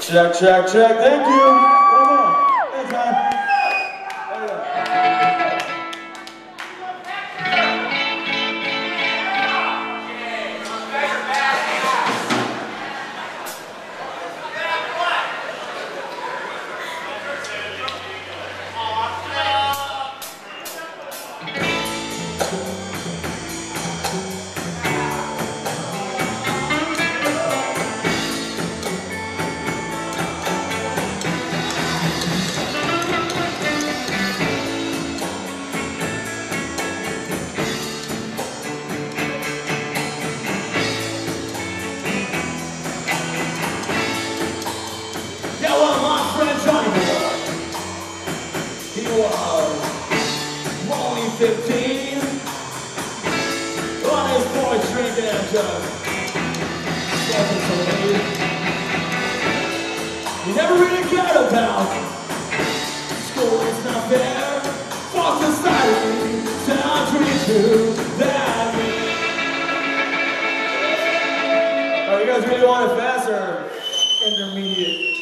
Check, check, check. Thank you. One more. Anytime. He was only 15, on his boys drinking and just smoking some weed. He never really cared about school is not fair, for society to treat you that way. Oh, you guys really want it fast or intermediate?